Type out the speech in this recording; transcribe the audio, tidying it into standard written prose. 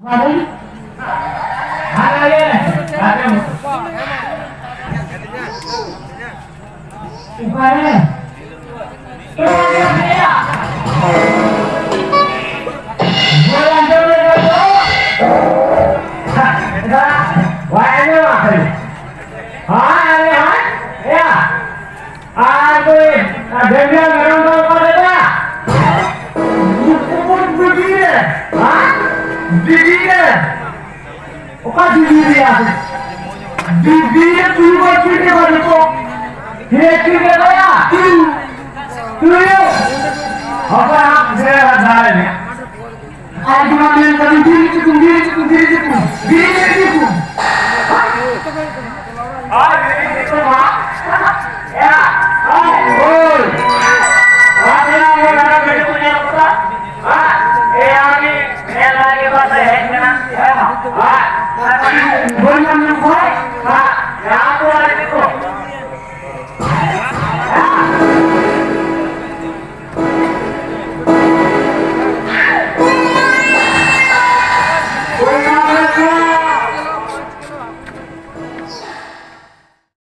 Mari. Halo ya. Ada. Ipare. Ya. Bulan dulu. Wah, ini apa? Ya. Aku ada yang orang pada. Begini. Begini. Oka begini ya. Begini tuh begini baru kok. Ini ya. Tuh. Apa saya ada ini? Aku main kali diri itu. Ini itu Pak. Ya. Oh. Ada yang punya apa? Ini lagi bahasa ya. Boleh yang baik.